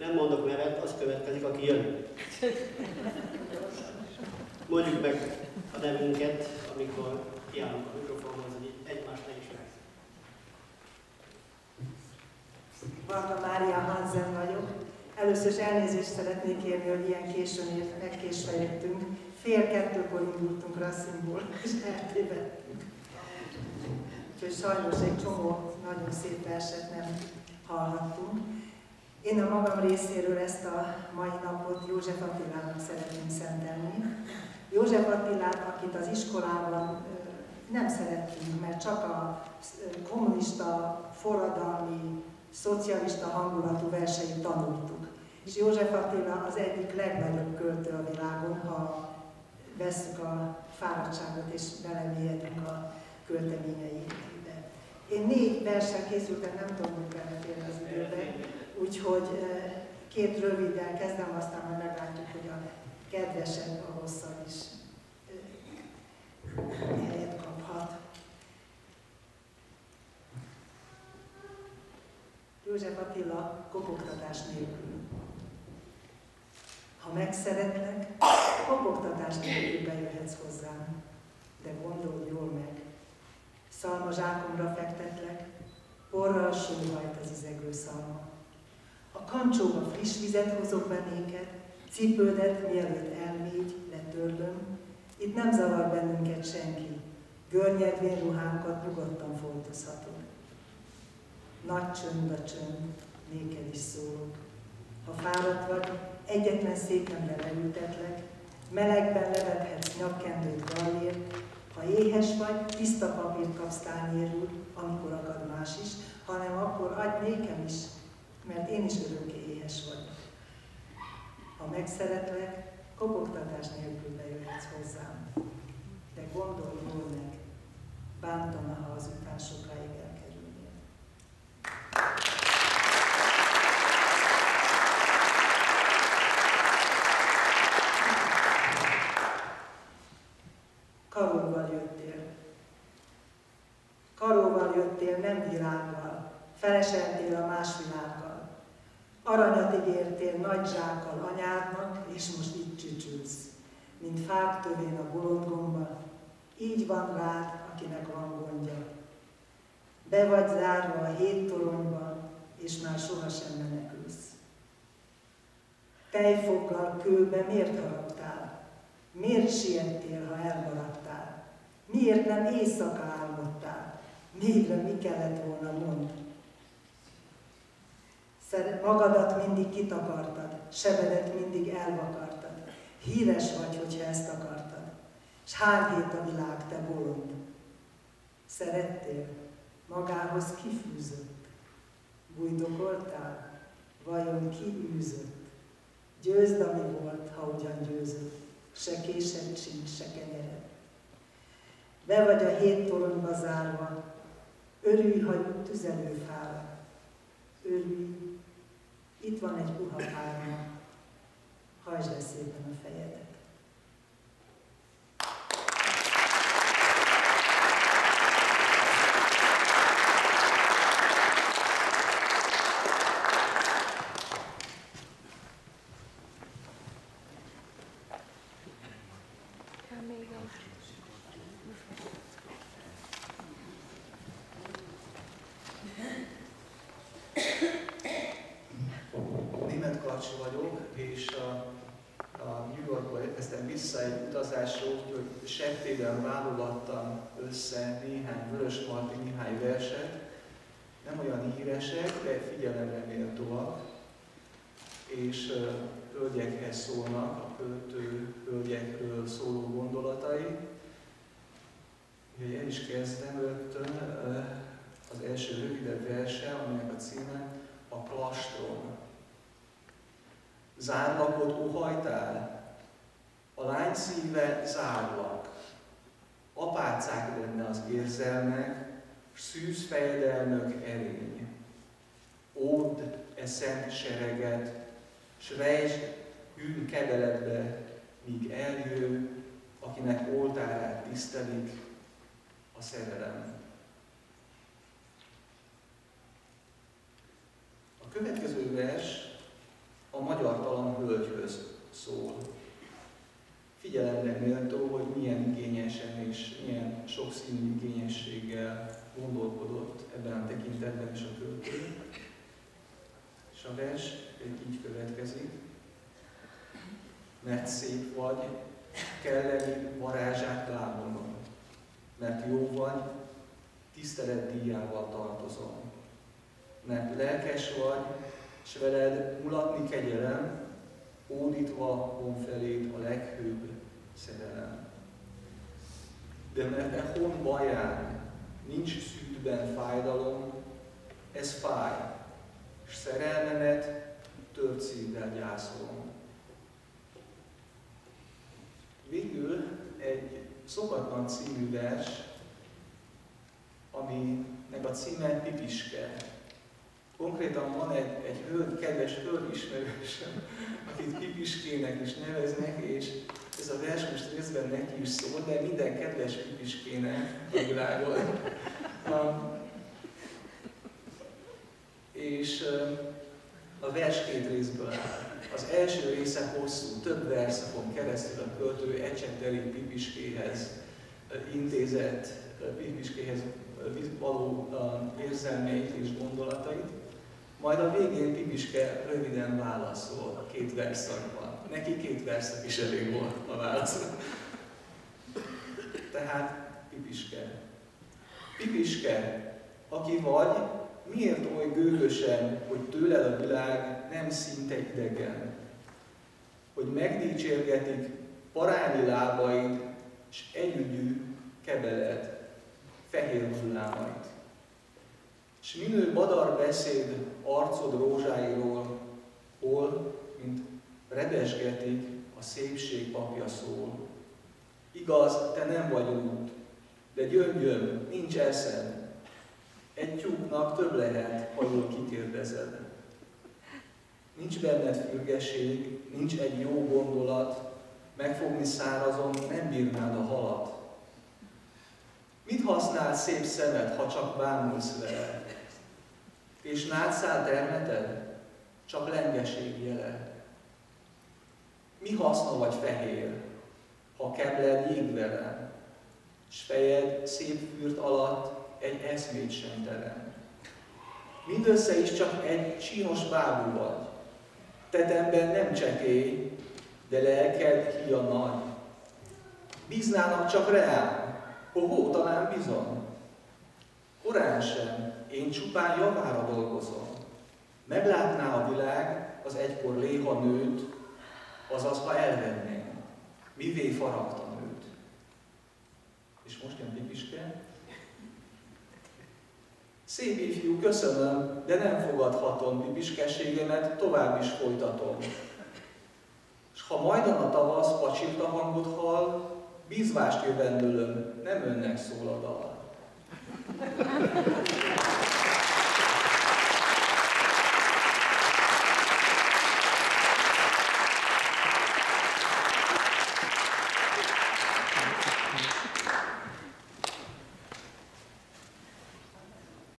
Nem mondok nevet, az következik, aki jön. Mondjuk meg a nevünket, amikor kiállunk a mikrofonhoz, hogy egymást megismerjük. Varga Mária Hansen vagyok. Először is elnézést szeretnék kérni, hogy ilyen későn megkésve jöttünk. 1:30-kor indultunk Rasszimból, és eltévedtünk. Úgyhogy sajnos egy csomó nagyon szép verset nem hallhattunk. Én a magam részéről ezt a mai napot József Attilának szeretném szentelni. József Attilát, akit az iskolában nem szerettünk, mert csak a kommunista, forradalmi, szocialista hangulatú verseit tanultuk. És József Attila az egyik legnagyobb költő a világon, ha vesszük a fáradtságot és belemélyedünk a költeményeibe. Én 4 verssel készültem, nem tudom, beleférni az időbe, úgyhogy 2 röviddel kezdem, aztán majd meglátjuk, hogy a kedvesebb a hosszabb is helyet kaphat. József Attila, kopogtatás nélkül. Ha megszeretlek, kopogtatás nélkül bejöhetsz hozzám, de gondold jól meg. Szalmazsákomra fektetlek, porral sóhajt az izegő szalma. A kancsóba friss vizet hozok be néked, cipődet mielőtt elmégy, letörlöm. Itt nem zavar bennünket senki, görnyedvén ruhánkat nyugodtan foltozhatod. Nagy csönd a csönd, néked is szólok. Ha fáradt vagy, egyetlen székemre leültetlek, melegben levethetsz nyakkendőt gallért, ha éhes vagy, tiszta papírt kapsz tányérul, amikor akad más is, hanem akkor adj nékem is, mert én is örökké éhes vagyok. Ha megszeretlek, kopogtatás nélkül bejöhetsz hozzám. De gondolj jól meg, bántana, ha azután sokáig elkerülnél. Karóval jöttél. Karóval jöttél, nem világgal, feleseltél a más világgal. Aranyat ígértél nagy zsákkal anyádnak, és most itt csücsülsz, mint fák tövén a bolondgomba. Így van rád, akinek van gondja. Be vagy zárva a 7 toronyban, és már sohasem menekülsz. Tejfoggal kőbe miért haraptál? Miért siettél, ha elmaradtál? Miért nem éjszaka álmodtál? Végre mi kellett volna mondd? Magadat mindig kitakartad, sebedet mindig elvakartad. Híres vagy, hogyha ezt akartad. S hány hét a világ, te bolond? Szerettél? Magához kifűzött? Bújdokoltál? Vajon ki űzött? Győzd, ami volt, ha ugyan győzött. Se késed sincs, se kenyered. Be vagy a 7 toronyba zárva, örülj, ha jut tüzelőfára. Örülj, itt van egy puha pálma, hajtsd le szépen a fejedet. És a New Yorkból érkeztem vissza egy utazásról, úgyhogy septében válogattam össze néhány Vörösmarty Mihály verset, nem olyan híresek, de figyelemre méltóak, és hölgyekhez szólnak, a költő hölgyekről szóló gondolatai. Úgyhogy el is kezdem rögtön az első rövidebb verse, aminek a címe a Klastron. Zárlakot óhajtál? A lány szíve zárlak. Apácák lenne az érzelmek, s szűz fejedelmök erény. Óvd e szent sereget, s rejtsd hűn kedeletbe, míg eljő, akinek oltárát tisztelik a szerelem. A következő vers szól. Figyelemre méltó, hogy milyen igényesen és milyen sokszínű igényességgel gondolkodott ebben a tekintetben is a költő. És a vers így következik. Mert szép vagy, kell lenni varázsát lábonon, mert jó vagy, tisztelet díjával tartozom. Mert lelkes vagy, s veled mulatni kegyelem, hódítva von feléd a leghőbb szerelem. De mert e hon baján nincs szűdben fájdalom, ez fáj, s szerelmemet tört szívvel gyászolom. Végül egy Szokatlan című vers, aminek a címe Pipiske. Konkrétan van egy kedves hölgyismerősöm, akit Pipiskének is neveznek, és ez a vers most részben neki is szól, de minden kedves Pipiskének a világon. És a vers két részből áll. Az első része hosszú, több verszakon keresztül a költő ecseteli Pipiskéhez intézett, Pipiskéhez való érzelmeit és gondolatait, majd a végén Pipiske röviden válaszol két verszakban. Neki két verszak is elég volt a válasz. Tehát Pipiske. Pipiske, aki vagy, miért oly gőgösen, hogy tőled a világ nem szinte idegen? Hogy megdicsérgetik parányi lábaid, s együgyű kebeled, fehér hullámait. S minő badar beszéd arcod rózsáiról, hol, mint rebesgetik, a szépség papja szól. Igaz, te nem vagy út, de gyöngyöm, nincs eszed. Egy tyúknak több lehet, ha jól kikérdezed. Nincs benned fürgeség, nincs egy jó gondolat, megfogni szárazon nem bírnád a halat. Mit használ szép szemed, ha csak bámulsz vele? És nátszál termeted? Csak lengeség jele. Mi haszna vagy fehér, ha kebled jégvele, s fejed szép fürt alatt egy eszmét sem terem. Mindössze is csak egy sínos bábú vagy. Tetemben nem csekély, de lelked hia nagy. Bíznának csak reám, hó, talán bizony. Korán sem, én csupán javára dolgozom. Meglátná a világ az egykor léha nőt, azaz ha elvenném, mivé faragtam őt. És most jön Pipiske. Szép ifjú, köszönöm, de nem fogadhatom Pipiskességemet, tovább is folytatom. S ha majdan a tavasz pacsirta hangot hall, bízvást jövendőlöm, nem önnek szól a dal.